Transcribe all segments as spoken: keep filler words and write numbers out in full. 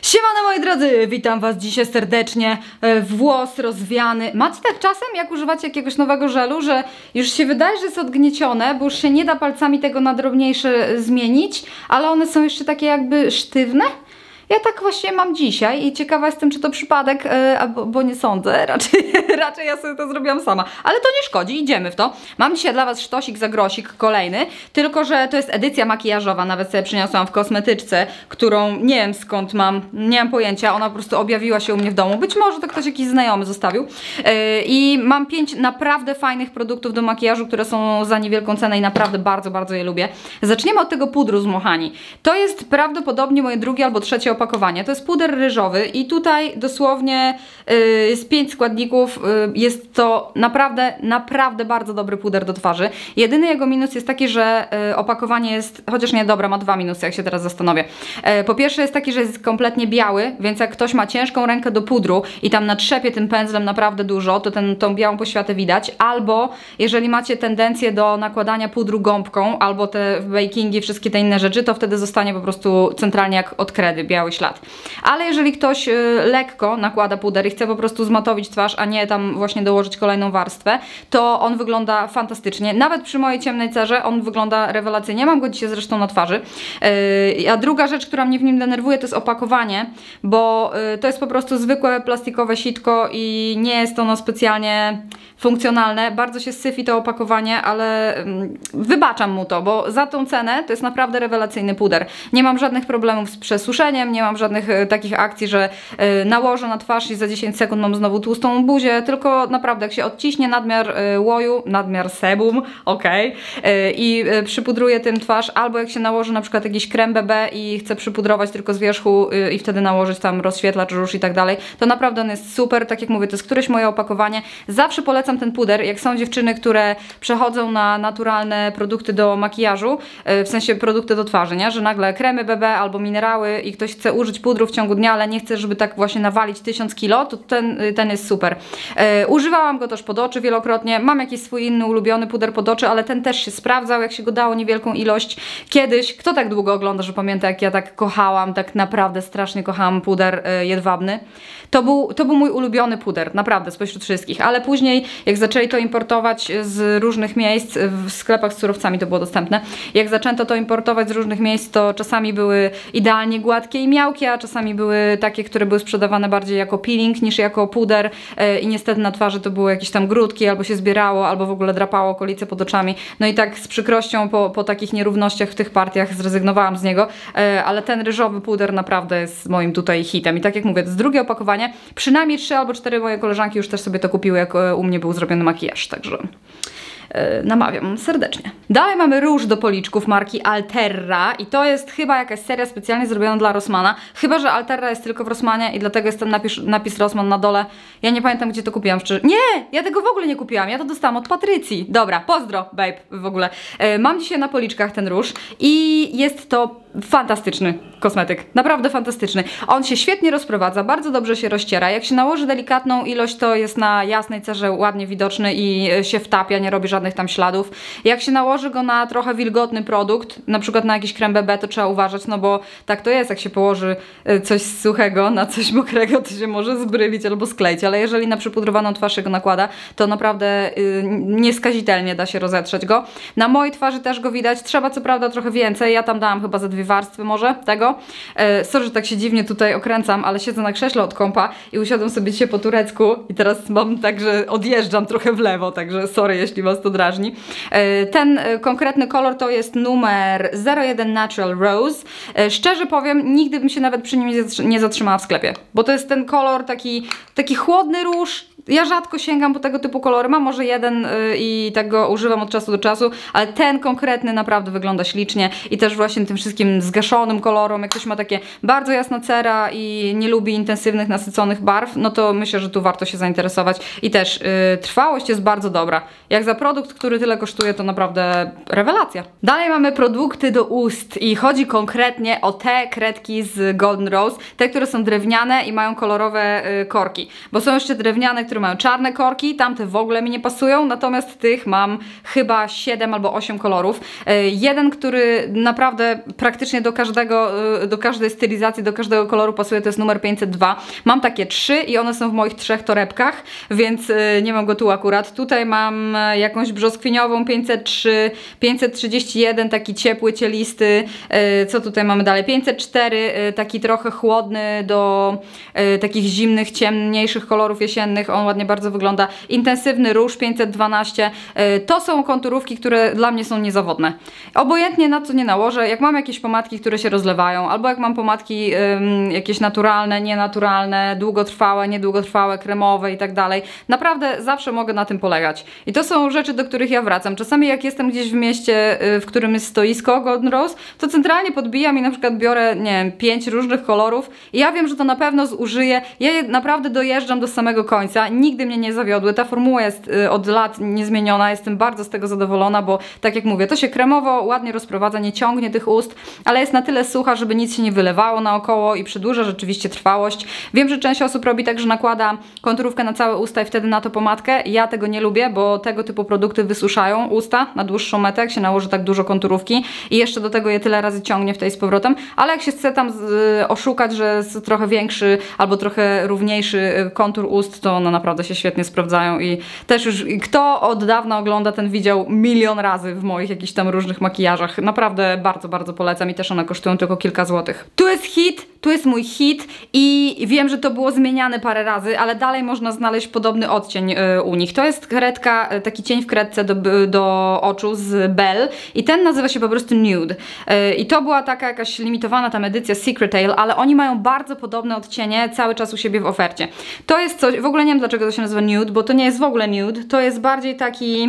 Siemano moi drodzy, witam was dzisiaj serdecznie. Włos rozwiany. Macie tak czasem, jak używacie jakiegoś nowego żelu, że już się wydaje, że jest odgniecione, bo już się nie da palcami tego na drobniejsze zmienić, ale one są jeszcze takie jakby sztywne? Ja tak właśnie mam dzisiaj i ciekawa jestem, czy to przypadek, yy, bo, bo nie sądzę, raczej, raczej ja sobie to zrobiłam sama. Ale to nie szkodzi, idziemy w to. Mam dzisiaj dla was sztosik za grosik kolejny, tylko że to jest edycja makijażowa, nawet sobie przyniosłam w kosmetyczce, którą nie wiem skąd mam, nie mam pojęcia, ona po prostu objawiła się u mnie w domu. Być może to ktoś jakiś znajomy zostawił. Yy, I mam pięć naprawdę fajnych produktów do makijażu, które są za niewielką cenę i naprawdę bardzo, bardzo je lubię. Zaczniemy od tego pudru z Mohani. To jest prawdopodobnie moje drugie albo trzecie opakowanie. To jest puder ryżowy i tutaj dosłownie yy, z pięć składników yy, jest to naprawdę, naprawdę bardzo dobry puder do twarzy. Jedyny jego minus jest taki, że yy, opakowanie jest, chociaż nie, dobra, ma dwa minusy, jak się teraz zastanowię. Yy, po pierwsze jest taki, że jest kompletnie biały, więc jak ktoś ma ciężką rękę do pudru i tam natrzepie tym pędzlem naprawdę dużo, to ten, tą białą poświatę widać. Albo jeżeli macie tendencję do nakładania pudru gąbką, albo te bakingi, wszystkie te inne rzeczy, to wtedy zostanie po prostu centralnie jak od kredy, biały ślad. Ale jeżeli ktoś y, lekko nakłada puder i chce po prostu zmatowić twarz, a nie tam właśnie dołożyć kolejną warstwę, to on wygląda fantastycznie. Nawet przy mojej ciemnej cerze on wygląda rewelacyjnie. Mam go dzisiaj zresztą na twarzy. Yy, a druga rzecz, która mnie w nim denerwuje, to jest opakowanie, bo yy, to jest po prostu zwykłe plastikowe sitko i nie jest ono specjalnie funkcjonalne. Bardzo się syfi to opakowanie, ale yy, wybaczam mu to, bo za tą cenę to jest naprawdę rewelacyjny puder. Nie mam żadnych problemów z przesuszeniem, nie mam żadnych y, takich akcji, że y, nałożę na twarz i za dziesięć sekund mam znowu tłustą buzię, tylko naprawdę jak się odciśnie nadmiar y, łoju, nadmiar sebum, okej, okay, i y, przypudruję tym twarz, albo jak się nałoży na przykład jakiś krem B B i chcę przypudrować tylko z wierzchu y, i wtedy nałożyć tam rozświetlacz, róż i tak dalej, to naprawdę on jest super, tak jak mówię, to jest któreś moje opakowanie. Zawsze polecam ten puder, jak są dziewczyny, które przechodzą na naturalne produkty do makijażu, y, w sensie produkty do twarzy, nie? Że nagle kremy B B albo minerały i ktoś chce użyć pudru w ciągu dnia, ale nie chcę, żeby tak właśnie nawalić tysiąc kilo, to ten, ten jest super. E, używałam go też pod oczy wielokrotnie, mam jakiś swój inny ulubiony puder pod oczy, ale ten też się sprawdzał, jak się go dało niewielką ilość. Kiedyś, kto tak długo ogląda, że pamięta, jak ja tak kochałam, tak naprawdę strasznie kochałam puder e, jedwabny. To był, to był mój ulubiony puder, naprawdę, spośród wszystkich, ale później, jak zaczęli to importować z różnych miejsc, w sklepach z surowcami to było dostępne, jak zaczęto to importować z różnych miejsc, to czasami były idealnie gładkie i miałkie, a czasami były takie, które były sprzedawane bardziej jako peeling niż jako puder yy, i niestety na twarzy to były jakieś tam grudki, albo się zbierało, albo w ogóle drapało okolice pod oczami. No i tak z przykrością po, po takich nierównościach w tych partiach zrezygnowałam z niego, yy, ale ten ryżowy puder naprawdę jest moim tutaj hitem. I tak jak mówię, to jest drugie opakowanie. Przynajmniej trzy albo cztery moje koleżanki już też sobie to kupiły, jak u mnie był zrobiony makijaż, także namawiam serdecznie. Dalej mamy róż do policzków marki Alterra i to jest chyba jakaś seria specjalnie zrobiona dla Rossmana, chyba że Alterra jest tylko w Rossmanie i dlatego jest ten napis, napis Rossmann na dole. Ja nie pamiętam, gdzie to kupiłam, szczerze. Nie! Ja tego w ogóle nie kupiłam, ja to dostałam od Patrycji. Dobra, pozdro, babe, w ogóle. E, mam dzisiaj na policzkach ten róż i jest to fantastyczny kosmetyk, naprawdę fantastyczny. On się świetnie rozprowadza, bardzo dobrze się rozciera. Jak się nałoży delikatną ilość, to jest na jasnej cerze ładnie widoczny i się wtapia, nie robi żadnych tam śladów. Jak się nałoży go na trochę wilgotny produkt, na przykład na jakiś krem B B, to trzeba uważać, no bo tak to jest, jak się położy coś suchego na coś mokrego, to się może zbrylić albo skleić, ale jeżeli na przypudrowaną twarz się go nakłada, to naprawdę yy, nieskazitelnie da się rozetrzeć go. Na mojej twarzy też go widać, trzeba co prawda trochę więcej, ja tam dałam chyba ze dwie warstwy może tego. E, sorry, że tak się dziwnie tutaj okręcam, ale siedzę na krześle od kąpa i usiadłam sobie dzisiaj po turecku i teraz mam tak, że odjeżdżam trochę w lewo, także sorry, jeśli was to drażni. E, ten e, konkretny kolor to jest numer zero jeden Natural Rose. E, szczerze powiem, nigdy bym się nawet przy nim nie zatrzymała w sklepie, bo to jest ten kolor taki, taki chłodny róż. Ja rzadko sięgam po tego typu kolory, mam może jeden yy, i tak go używam od czasu do czasu, ale ten konkretny naprawdę wygląda ślicznie i też właśnie tym wszystkim zgaszonym kolorom, jak ktoś ma takie bardzo jasna cera i nie lubi intensywnych, nasyconych barw, no to myślę, że tu warto się zainteresować i też yy, trwałość jest bardzo dobra. Jak za produkt, który tyle kosztuje, to naprawdę rewelacja. Dalej mamy produkty do ust i chodzi konkretnie o te kredki z Golden Rose, te, które są drewniane i mają kolorowe yy, korki, bo są jeszcze drewniane, które które mają czarne korki, tamte w ogóle mi nie pasują, natomiast tych mam chyba siedem albo osiem kolorów. Jeden, który naprawdę praktycznie do każdego, do każdej stylizacji, do każdego koloru pasuje, to jest numer pięćset dwa. Mam takie trzy i one są w moich trzech torebkach, więc nie mam go tu akurat. Tutaj mam jakąś brzoskwiniową pięćset trzy, pięćset trzydzieści jeden, taki ciepły, cielisty. Co tutaj mamy dalej? pięćset cztery, taki trochę chłodny do takich zimnych, ciemniejszych kolorów jesiennych. On ładnie bardzo wygląda. Intensywny róż pięćset dwanaście. To są konturówki, które dla mnie są niezawodne. Obojętnie na co nie nałożę, jak mam jakieś pomadki, które się rozlewają, albo jak mam pomadki ym, jakieś naturalne, nienaturalne, długotrwałe, niedługotrwałe, kremowe i tak dalej, naprawdę zawsze mogę na tym polegać. I to są rzeczy, do których ja wracam. Czasami jak jestem gdzieś w mieście, yy, w którym jest stoisko Golden Rose, to centralnie podbijam i na przykład biorę, nie wiem, pięć różnych kolorów i ja wiem, że to na pewno zużyję. Ja je naprawdę dojeżdżam do samego końca. Nigdy mnie nie zawiodły. Ta formuła jest yy, od lat niezmieniona. Jestem bardzo z tego zadowolona, bo tak jak mówię, to się kremowo ładnie rozprowadza, nie ciągnie tych ust, ale jest na tyle sucha, żeby nic się nie wylewało naokoło i przedłuża rzeczywiście trwałość. Wiem, że część osób robi tak, że nakłada konturówkę na całe usta i wtedy na to pomadkę. Ja tego nie lubię, bo tego typu produkty wysuszają usta na dłuższą metę, jak się nałoży tak dużo konturówki i jeszcze do tego je tyle razy ciągnie w tej z powrotem, ale jak się chce tam z, oszukać, że jest trochę większy albo trochę równiejszy kontur ust, to one naprawdę się świetnie sprawdzają i też już kto od dawna ogląda ten widział milion razy w moich jakichś tam różnych makijażach. Naprawdę bardzo, bardzo polecam i też one kosztują tylko kilka złotych. Tu jest hit, tu jest mój hit i wiem, że to było zmieniane parę razy, ale dalej można znaleźć podobny odcień y, u nich. To jest kredka, taki cień w kredce do, do oczu z Belle i ten nazywa się po prostu Nude. Y, I to była taka jakaś limitowana tam edycja Secretail, ale oni mają bardzo podobne odcienie cały czas u siebie w ofercie. To jest coś, w ogóle nie wiem dlaczego to się nazywa Nude, bo to nie jest w ogóle nude, to jest bardziej taki...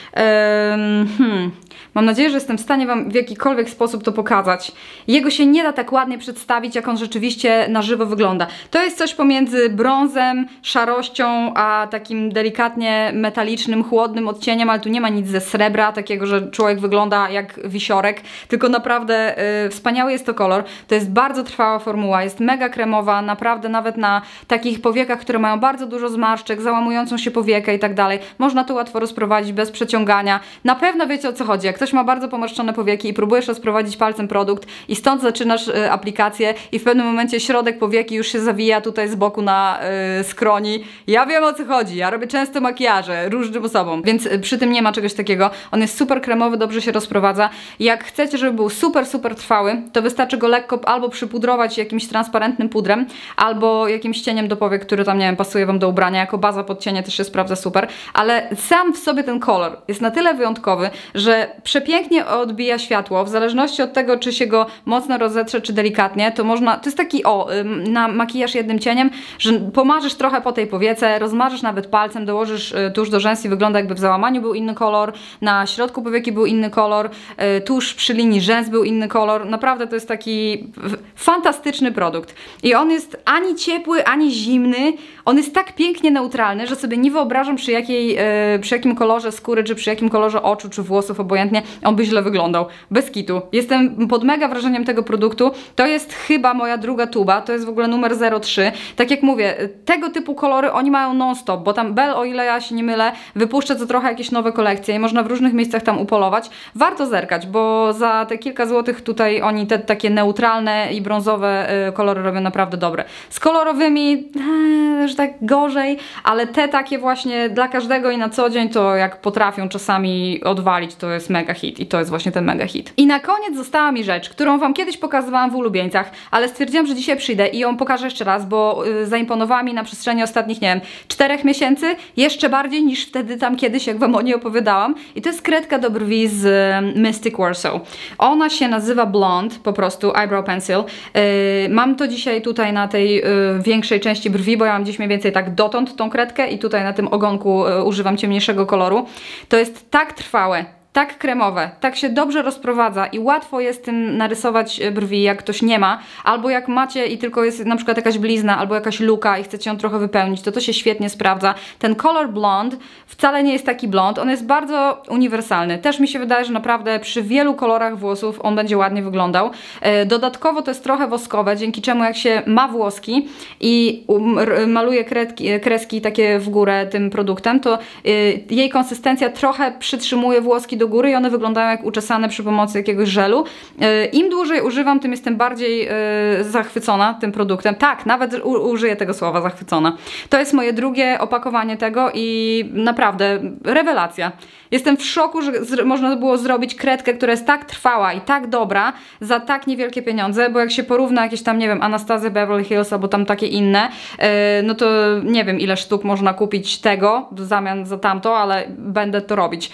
Um, hmm, mam nadzieję, że jestem w stanie Wam w jakikolwiek sposób to pokazać. Jego się nie da tak ładnie przedstawić, jak on rzeczywiście na żywo wygląda. To jest coś pomiędzy brązem, szarością, a takim delikatnie metalicznym, chłodnym odcieniem, ale tu nie ma nic ze srebra, takiego, że człowiek wygląda jak wisiorek, tylko naprawdę yy, wspaniały jest to kolor. To jest bardzo trwała formuła, jest mega kremowa, naprawdę nawet na takich powiekach, które mają bardzo dużo zmarszczek, załamującą się powiekę i tak dalej. Można to łatwo rozprowadzić bez przeciągania. Na pewno wiecie, o co chodzi. Jak ktoś ma bardzo pomarszczone powieki i próbujesz rozprowadzić palcem produkt i stąd zaczynasz y, aplikację i w pewnym momencie środek powieki już się zawija tutaj z boku na y, skroni. Ja wiem, o co chodzi. Ja robię często makijaże różnym osobom, więc y, przy tym nie ma czegoś takiego. On jest super kremowy, dobrze się rozprowadza. Jak chcecie, żeby był super, super trwały, to wystarczy go lekko albo przypudrować jakimś transparentnym pudrem, albo jakimś cieniem do powiek, który tam, nie wiem, pasuje Wam do ubrania. Jako baza pod cienie też się sprawdza super, ale sam w sobie ten kolor jest na tyle wyjątkowy, że przepięknie odbija światło, w zależności od tego, czy się go mocno rozetrze, czy delikatnie, to można, to jest taki o, na makijaż jednym cieniem, że pomarzysz trochę po tej powiece, rozmarzysz nawet palcem, dołożysz tusz do rzęs i wygląda jakby w załamaniu był inny kolor, na środku powieki był inny kolor, tuż przy linii rzęs był inny kolor, naprawdę to jest taki fantastyczny produkt. I on jest ani ciepły, ani zimny, on jest tak pięknie neutralny, że sobie nie wyobrażam przy, jakiej, przy jakim kolorze skóry, czy przy jakim kolorze oczu, czy włosów, obojętnie, on by źle wyglądał. Bez kitu. Jestem pod mega wrażeniem tego produktu. To jest chyba moja druga tuba. To jest w ogóle numer zero trzy. Tak jak mówię, tego typu kolory oni mają non-stop, bo tam Belle, o ile ja się nie mylę, wypuszcza co trochę jakieś nowe kolekcje i można w różnych miejscach tam upolować. Warto zerkać, bo za te kilka złotych tutaj oni te takie neutralne i brązowe y, kolory robią naprawdę dobre. Z kolorowymi e, że tak gorzej, ale te takie właśnie dla każdego i na co dzień to jak potrafią czasami odwalić, to jest mega hit i to jest właśnie ten mega hit. I na koniec została mi rzecz, którą Wam kiedyś pokazywałam w ulubieńcach, ale stwierdziłam, że dzisiaj przyjdę i ją pokażę jeszcze raz, bo yy, zaimponowała mi na przestrzeni ostatnich, nie wiem, czterech miesięcy, jeszcze bardziej niż wtedy tam kiedyś, jak Wam o niej opowiadałam. I to jest kredka do brwi z yy, Mystic Warsaw. Ona się nazywa Blonde, po prostu Eyebrow Pencil. Yy, mam to dzisiaj tutaj na tej yy, większej części brwi, bo ja mam dziś mniej więcej tak dotąd tą kredkę i tutaj na tym ogonku yy, używam ciemniejszego koloru. To jest tak trwałe, tak kremowe, tak się dobrze rozprowadza i łatwo jest tym narysować brwi, jak ktoś nie ma, albo jak macie i tylko jest na przykład jakaś blizna, albo jakaś luka i chcecie ją trochę wypełnić, to to się świetnie sprawdza. Ten Color Blond wcale nie jest taki blond, on jest bardzo uniwersalny. Też mi się wydaje, że naprawdę przy wielu kolorach włosów on będzie ładnie wyglądał. Dodatkowo to jest trochę woskowe, dzięki czemu jak się ma włoski i maluje kredki, kreski takie w górę tym produktem, to jej konsystencja trochę przytrzymuje włoski do góry i one wyglądają jak uczesane przy pomocy jakiegoś żelu. Im dłużej używam, tym jestem bardziej zachwycona tym produktem. Tak, nawet użyję tego słowa, zachwycona. To jest moje drugie opakowanie tego i naprawdę rewelacja. Jestem w szoku, że można było zrobić kredkę, która jest tak trwała i tak dobra za tak niewielkie pieniądze, bo jak się porówna jakieś tam, nie wiem, Anastasia Beverly Hills albo tam takie inne, no to nie wiem, ile sztuk można kupić tego w zamian za tamto, ale będę to robić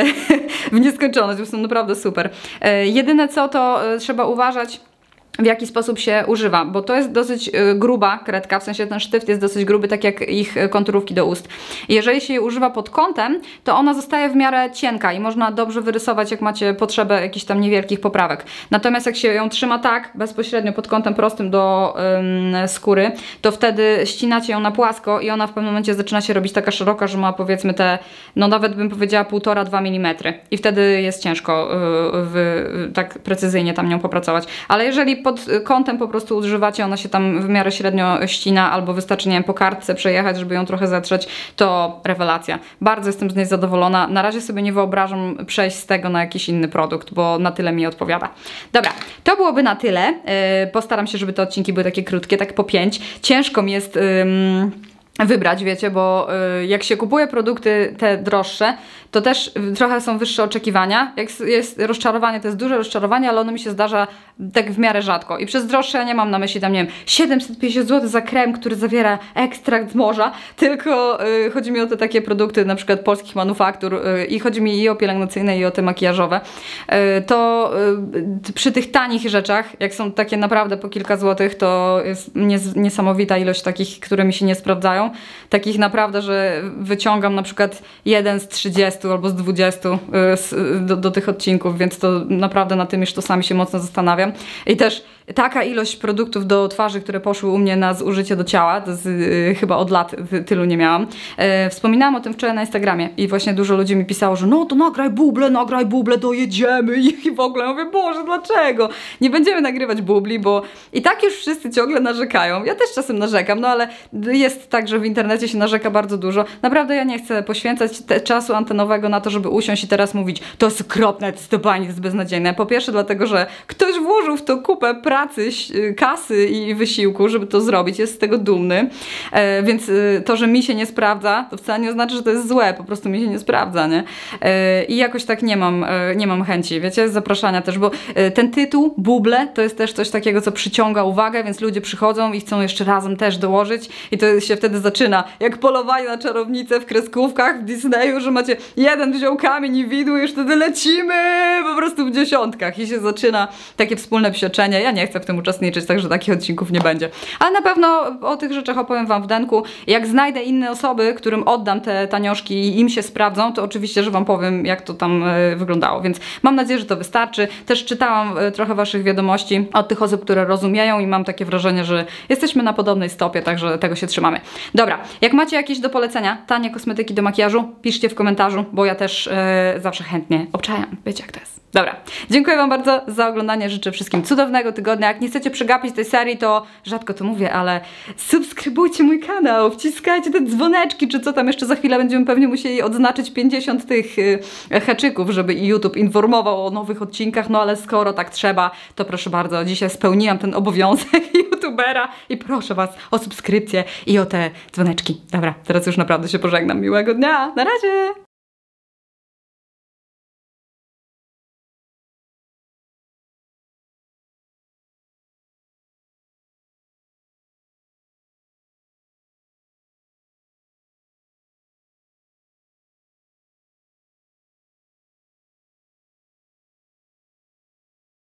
w nieskończoność, bo są naprawdę super. Jedyne co, to trzeba uważać, w jaki sposób się używa, bo to jest dosyć gruba kredka, w sensie ten sztyft jest dosyć gruby, tak jak ich konturówki do ust. Jeżeli się je używa pod kątem, to ona zostaje w miarę cienka i można dobrze wyrysować, jak macie potrzebę jakichś tam niewielkich poprawek. Natomiast jak się ją trzyma tak, bezpośrednio pod kątem prostym do ym, skóry, to wtedy ścinacie ją na płasko i ona w pewnym momencie zaczyna się robić taka szeroka, że ma powiedzmy te, no nawet bym powiedziała półtora do dwóch milimetrów i wtedy jest ciężko yy, w, tak precyzyjnie tam nią popracować. Ale jeżeli pod kątem po prostu używacie, ona się tam w miarę średnio ścina, albo wystarczy, nie wiem, po kartce przejechać, żeby ją trochę zetrzeć, to rewelacja. Bardzo jestem z niej zadowolona. Na razie sobie nie wyobrażam przejść z tego na jakiś inny produkt, bo na tyle mi odpowiada. Dobra, to byłoby na tyle. Yy, postaram się, żeby te odcinki były takie krótkie, tak po pięć. Ciężko mi jest Yy, wybrać, wiecie, bo y, jak się kupuje produkty te droższe, to też trochę są wyższe oczekiwania. Jak jest rozczarowanie, to jest duże rozczarowanie, ale ono mi się zdarza tak w miarę rzadko. I przez droższe ja nie mam na myśli tam, nie wiem, siedemset pięćdziesiąt złotych za krem, który zawiera ekstrakt z morza, tylko y, chodzi mi o te takie produkty na przykład polskich manufaktur y, i chodzi mi i o pielęgnacyjne, i o te makijażowe. Y, to y, przy tych tanich rzeczach, jak są takie naprawdę po kilka złotych, to jest nies niesamowita ilość takich, które mi się nie sprawdzają. Takich naprawdę, że wyciągam na przykład jeden z trzydziestu albo z dwudziestu do, do tych odcinków, więc to naprawdę na tym już czasami się mocno zastanawiam. I też taka ilość produktów do twarzy, które poszły u mnie na zużycie do ciała, to jest, yy, chyba od lat tylu nie miałam. Yy, wspominałam o tym wczoraj na Instagramie i właśnie dużo ludzi mi pisało, że no to nagraj buble, nagraj buble, dojedziemy i, i w ogóle. Ja mówię, Boże, dlaczego? Nie będziemy nagrywać bubli, bo i tak już wszyscy ciągle narzekają. Ja też czasem narzekam, no ale jest tak, że w internecie się narzeka bardzo dużo. Naprawdę ja nie chcę poświęcać te, czasu antenowego na to, żeby usiąść i teraz mówić, to jest okropne, to jest to pani, to jest beznadziejne. Po pierwsze dlatego, że ktoś włożył w to kupę pracy, kasy i wysiłku, żeby to zrobić, jest z tego dumny, e, więc e, to, że mi się nie sprawdza, to wcale nie oznacza, że to jest złe, po prostu mi się nie sprawdza, nie? E, I jakoś tak nie mam, e, nie mam chęci, wiecie, zapraszania też, bo e, ten tytuł, buble, to jest też coś takiego, co przyciąga uwagę, więc ludzie przychodzą i chcą jeszcze razem też dołożyć i to się wtedy zaczyna, jak polowanie na czarownicę w kreskówkach w Disneyu, że macie jeden wziął kamień i widły, już wtedy lecimy po prostu w dziesiątkach i się zaczyna takie wspólne psioczenie. Ja nie chcę w tym uczestniczyć, także takich odcinków nie będzie. Ale na pewno o tych rzeczach opowiem wam w denku. Jak znajdę inne osoby, którym oddam te tanioszki i im się sprawdzą, to oczywiście, że wam powiem, jak to tam y, wyglądało, więc mam nadzieję, że to wystarczy. Też czytałam y, trochę waszych wiadomości od tych osób, które rozumieją i mam takie wrażenie, że jesteśmy na podobnej stopie, także tego się trzymamy. Dobra, jak macie jakieś do polecenia, tanie kosmetyki do makijażu, piszcie w komentarzu, bo ja też y, zawsze chętnie obczajam. Wiecie, jak to jest. Dobra, dziękuję wam bardzo za oglądanie, życzę wszystkim cudownego tygodnia. Jak nie chcecie przegapić tej serii, to rzadko to mówię, ale subskrybujcie mój kanał, wciskajcie te dzwoneczki, czy co tam jeszcze za chwilę będziemy pewnie musieli odznaczyć pięćdziesiąt tych y, haczyków, żeby YouTube informował o nowych odcinkach, no ale skoro tak trzeba, to proszę bardzo, dzisiaj spełniłam ten obowiązek youtubera i proszę was o subskrypcję i o te dzwoneczki. Dobra, teraz już naprawdę się pożegnam. Miłego dnia, na razie!